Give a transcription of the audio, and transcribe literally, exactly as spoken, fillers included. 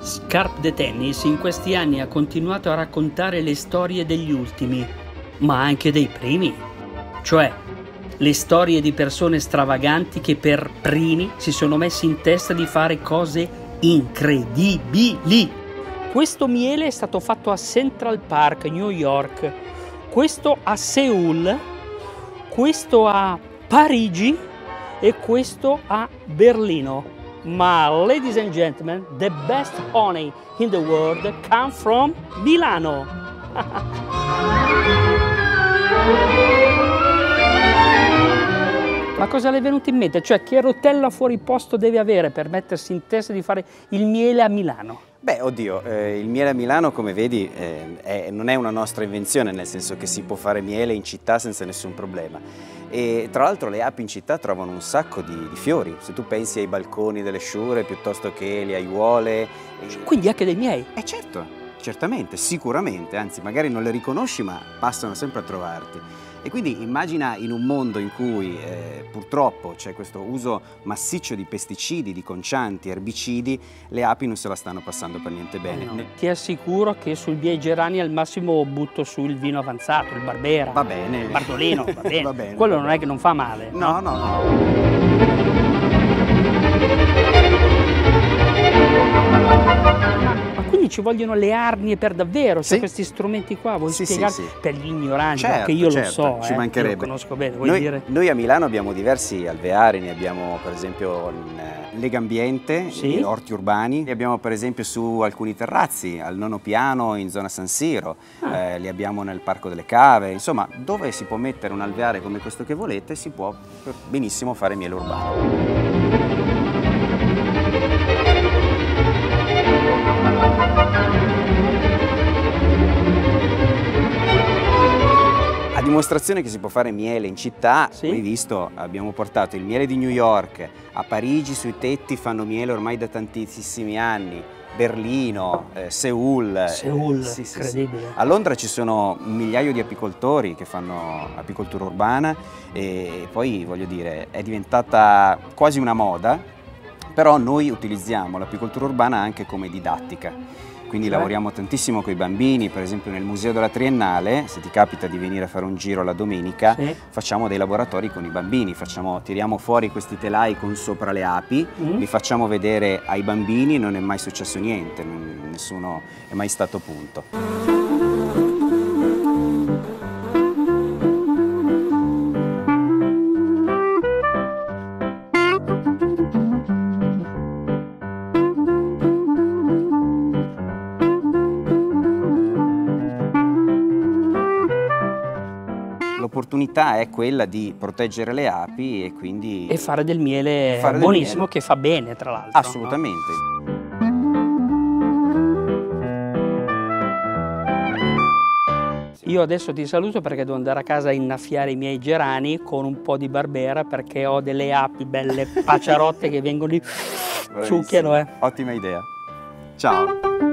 Scarpe de Tennis in questi anni ha continuato a raccontare le storie degli ultimi, ma anche dei primi, cioè le storie di persone stravaganti che per primi si sono messi in testa di fare cose incredibili. Questo miele è stato fatto a Central Park, New York, questo a Seul, questo a Parigi e questo a Berlino. Ma, ladies and gentlemen, the best honey in the world come from Milano. Ma cosa le è venuto in mente? Cioè, che rotella fuori posto deve avere per mettersi in testa di fare il miele a Milano? Beh, oddio, eh, il miele a Milano, come vedi, eh, è, non è una nostra invenzione, nel senso che si può fare miele in città senza nessun problema. E tra l'altro le api in città trovano un sacco di, di fiori, se tu pensi ai balconi delle sciure piuttosto che le aiuole. Quindi anche dei miei? Eh certo, certamente, sicuramente, anzi magari non le riconosci ma passano sempre a trovarti. E quindi immagina in un mondo in cui eh, purtroppo c'è questo uso massiccio di pesticidi, di concianti, erbicidi, le api non se la stanno passando per niente bene. No. Ti assicuro che sul miei gerani al massimo butto su il vino avanzato, il Barbera. Va bene. Il Bardolino, va bene. Va bene. Quello va non bene. è che non fa male. No, no, no. Quindi ci vogliono le arnie per davvero, cioè sì. questi strumenti qua, vuoi sì, spiegare sì, sì. per gli ignoranti, certo, perché io certo, lo so, ci eh, mancherebbe. io lo conosco bene, vuoi noi, dire? Noi a Milano abbiamo diversi alveari, ne abbiamo per esempio in Legambiente, sì? in orti urbani, li abbiamo per esempio su alcuni terrazzi, al nono piano in zona San Siro, ah. eh, li abbiamo nel Parco delle Cave, insomma dove si può mettere un alveare come questo che volete si può benissimo fare miele urbano. A dimostrazione che si può fare miele in città, sì? Hai visto, abbiamo portato il miele di New York, a Parigi sui tetti fanno miele ormai da tantissimi anni, Berlino, eh, Seul. Seul, sì, sì, incredibile. Sì. A Londra ci sono un migliaio di apicoltori che fanno apicoltura urbana e poi voglio dire è diventata quasi una moda, però noi utilizziamo l'apicoltura urbana anche come didattica. Quindi cioè? Lavoriamo tantissimo con i bambini, per esempio nel Museo della Triennale, se ti capita di venire a fare un giro la domenica, sì. Facciamo dei laboratori con i bambini, facciamo, tiriamo fuori questi telai con sopra le api, mm. li facciamo vedere ai bambini, non è mai successo niente, non, nessuno è mai stato punto. L'opportunità è quella di proteggere le api e quindi... E fare del miele fare buonissimo, del miele. Che fa bene tra l'altro. Assolutamente. No? Io adesso ti saluto perché devo andare a casa a innaffiare i miei gerani con un po' di Barbera perché ho delle api belle paciarotte che vengono lì, succhiano. Eh. Ottima idea. Ciao.